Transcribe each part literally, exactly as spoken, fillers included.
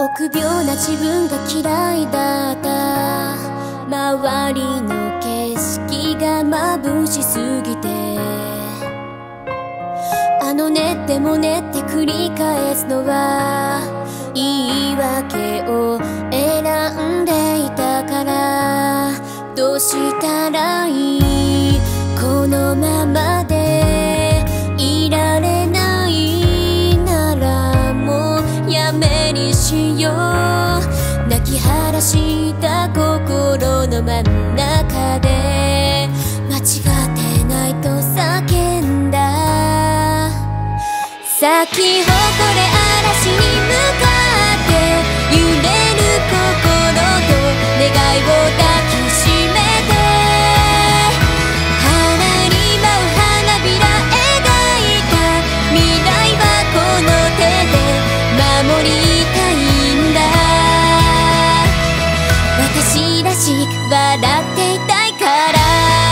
臆病な自分が嫌いだった。周りの景色が眩しすぎて、あのねってもねって繰り返すのは言い訳を選んでいたから。どうしたらいい？このままでいられないならもうやめにしよう。泣き晴らした心の真ん中で間違ってないと叫んだ。咲き誇れ嵐に向かって揺れる心と願いを抱きしめて、花に舞う花びら描いた未来はこの手で守りたいんだ。私らしく笑っていたいから。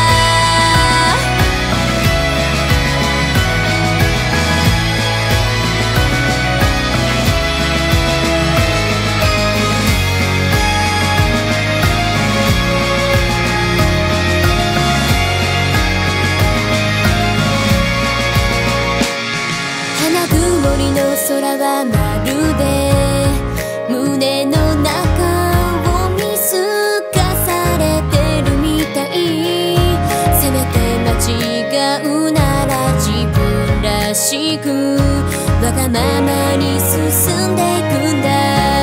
花曇りの空はまるで胸の中を見透かされてるみたい。せめて間違うなら自分らしくわがままに進んでいくんだ。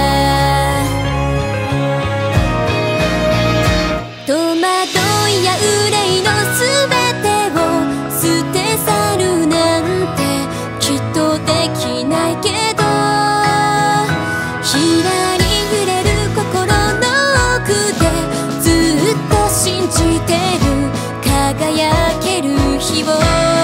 戸惑いや憂いのすべてを捨て去るなんてきっとできないけど、ひらり揺れる心の奥でずっと信じてる輝ける日を。ここ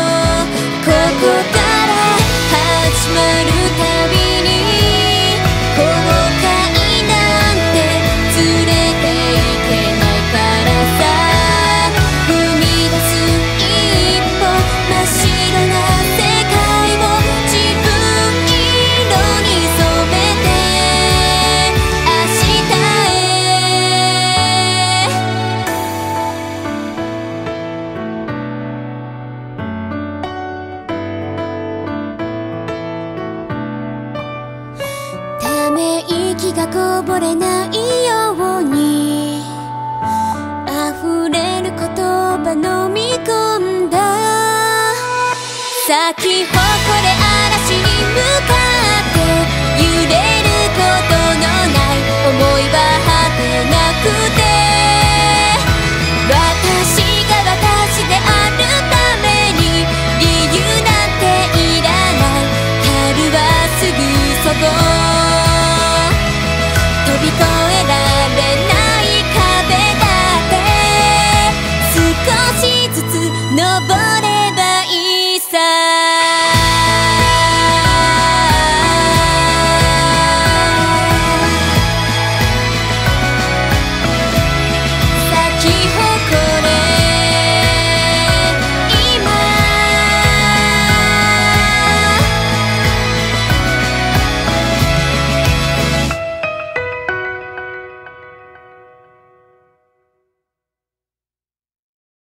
から始まるたびに後悔なんて連れていけないからさ。踏み出す一歩真っ白な世界を自分色に染めて明日へ。ため息がこぼれないように溢れる言葉飲み込んだ。咲き誇れ嵐に向か